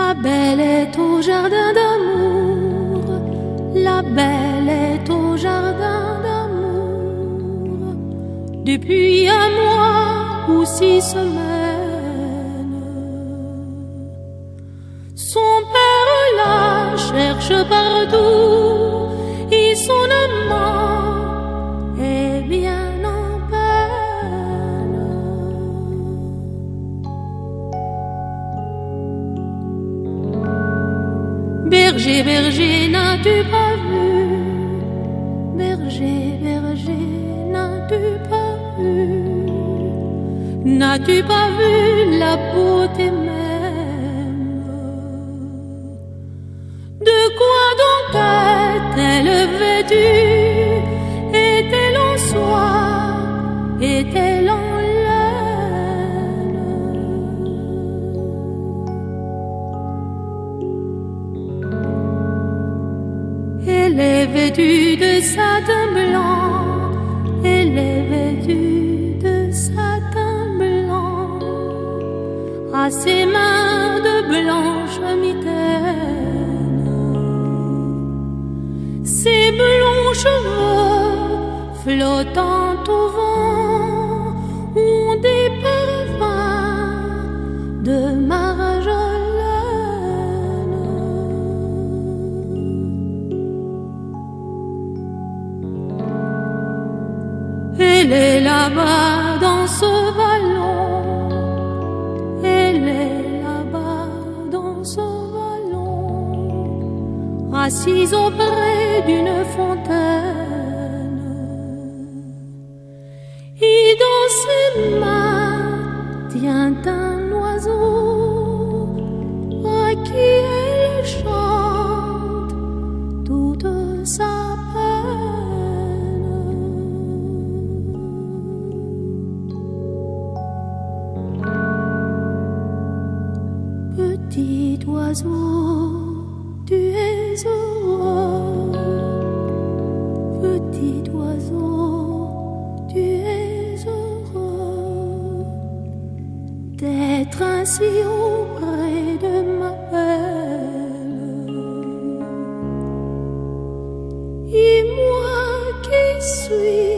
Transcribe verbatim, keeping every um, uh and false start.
La belle est au jardin d'amour, la belle est au jardin d'amour, depuis un mois ou six semaines. Son père la cherche partout et son amant est bien en peine. Berger, berger, n'as-tu pas vu? Berger, berger, n'as-tu pas vu? N'as-tu pas vu la beauté même? De quoi donc est-elle vêtue? Est-elle en soie? Est-elle en laine? Elle est vêtue de satin blanc, elle est vêtue de satin blanc, à ses mains de blanche mitaine. Ses blonds cheveux flottant au vent ont des parfums de marjolaine. Elle est là-bas dans ce vallon, elle est là-bas dans ce vallon, assise auprès d'une fontaine. Et dans ses mains tient un oiseau à qui elle chante toute sa peine. Petit oiseau, tu es heureux. Petit oiseau, tu es heureux d'être ainsi auprès de ma belle. Et moi qui suis